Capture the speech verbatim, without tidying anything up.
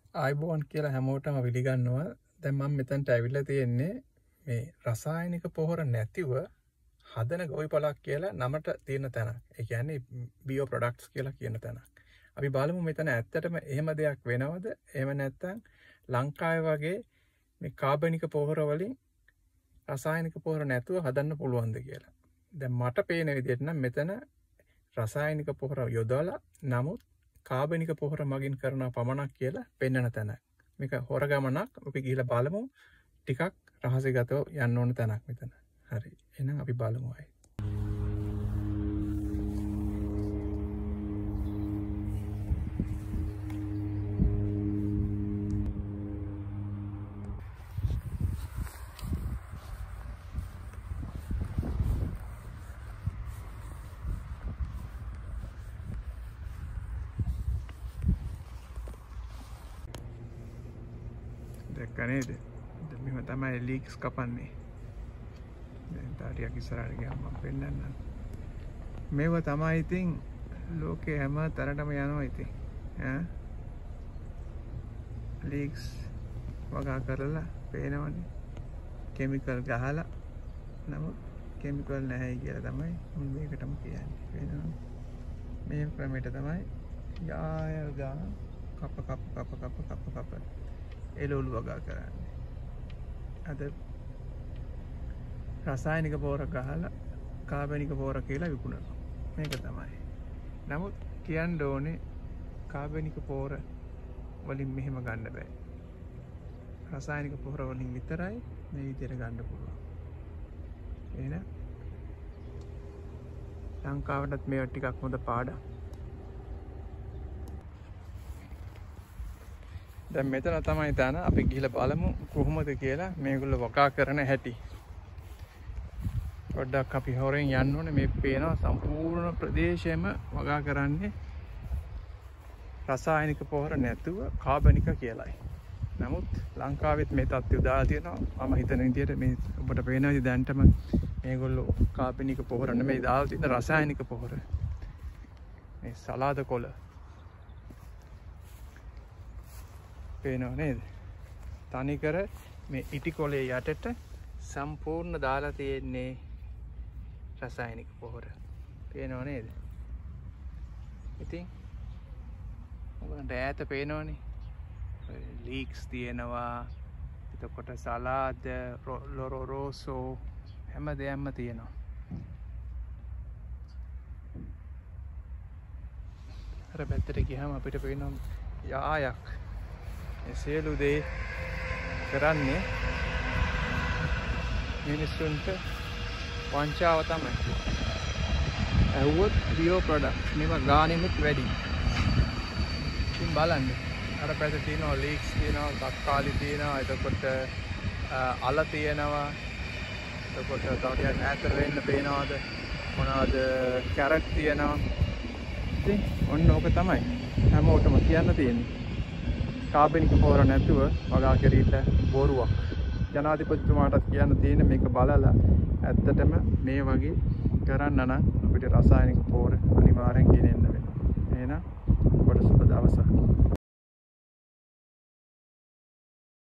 ආයිබෝන් කියලා හැමෝටම පිළිගන්නවා. දැන් මම මෙතනට ඇවිල්ලා තියෙන්නේ මේ රසායනික පොහොර නැතිව හදන ගොවිපලක් කියලා නමට තියෙන තැනක්. ඒ කියන්නේ බියෝ ප්‍රොඩක්ට්ස් කියලා කියන තැනක්. අපි බලමු මෙතන ඇත්තටම එහෙම දෙයක් වෙනවද? එහෙම නැත්නම් ලංකාවේ වගේ මේ කාබනික පොහොර වලින් රසායනික පොහොර නැතුව හදන්න පුළුවන්ද කියලා. දැන් මට පේන විදිහට නම් මෙතන රසායනික පොහොර යොදවලා නමුත් කාබනික පොහොර මගින් කරන පමණක් කියලා පෙන්වන තැනක්. මේක හොර ගමනක්. අපි ගිහිල්ලා බලමු. ටිකක් රහසිගතව යන්න ඕන තැනක් මෙතන. හරි. එහෙනම් අපි බලමු අය. දැක්කනේද? දැන් මෙහෙම තමයි ලීක්ස් කපන්නේ. දැන් තාටියක් ඉස්සරහට ගියාම මම පෙන්නන්නම්. මේව තමයි ඉතින් ලෝකේ හැම තරටම යනවා ඉතින්. ඈ ලීක්ස් වගා කරලා පේනවනේ. කිමිකල් ගහලා නමුත් කිමිකල් නැහැ කියලා තමයි මම මේකටම කියන්නේ. පේනවනේ. මේ ක්‍රමයට තමයි යාය ගා කප කප කප කප කප කප එළවලු වගා කරන්නේ. අද රසායනික පොහොර ගහලා කාබනික පොහොර කියලා විකුණනවා. මේක තමයි. නමුත් කියන්න ඕනේ කාබනික පොහොර වලින් මෙහෙම ගන්න බෑ. රසායනික පොහොර වලින් විතරයි මේ විදිහට ගන්න පුළුවන්. එහෙනම් ලංකාවටත් මේවා ටිකක් හොඳ පාඩම්. දැන් මෙතන තමයි තන අපි ගිහලා බලමු කොහොමද කියලා මේගොල්ලෝ වගා කරන හැටි. පොඩ්ඩක් අපි හොරෙන් යන්න ඕනේ. මේ පේනවා සම්පූර්ණ ප්‍රදේශයම වගා කරන්නේ රසායනික පොහොර නැතුව කාබනික කියලායි. නමුත් ලංකාවෙත් මේ තත්ත්වය දාලා තියෙනවා. මම හිතන විදිහට මේ ඔබට පේනවා ඉතින් දැන්ටම මේගොල්ලෝ කාබනික පොහොර නෙමෙයි දාලා තියෙන රසායනික පොහොර. මේ සලාද කොළ පේනව නේද? තනිකර මේ ඉටි කොලේ යටට සම්පූර්ණ දාලා තියෙන්නේ රසායනික පොහොර. පේනව නේද? ඉතින් ඔයගොල්ලන්ට ඈත පේනවනේ. ලීක්ස් තියෙනවා. එතකොට සලාද, ලොරෝ රෝසෝ හැම දෙයක්ම තියෙනවා. අර පැත්තට ගියාම අපිට පේනවා යායක්. සියලු දේ කරන්නේ මිනිස්සුන්ට වංචාව තමයි. ඇහුවොත් බියෝ ප්‍රොඩක්ට්ස් මේවා ගානෙමුත් වැඩි. ඉතින් බලන්න. අර පැත්තේ තියෙනවා ලීක්ස් තියෙනවා, තක්කාලි තියෙනවා, එතකොට අල තියෙනවා. එතකොට තව ටිකක් ඈතට වෙන්න පේනවාද? මොනවාද කැරට් තියෙනවා. ඉතින් ඔන්න ඕක තමයි හැමෝටම කියන්න තියෙන්නේ. කාබනික පොහොර නැතුව වගා කිරීම බොරුවක්. ජනාධිපතිතුමාටත් කියන්න තියෙන මේක බලලා ඇත්තටම මේ වගේ කරන්න නම් අපිට රසායනික පොහොර අනිවාර්යෙන් ගෙනෙන්න වෙනවා. එහෙනම් ඔබට සුබ දවසක්.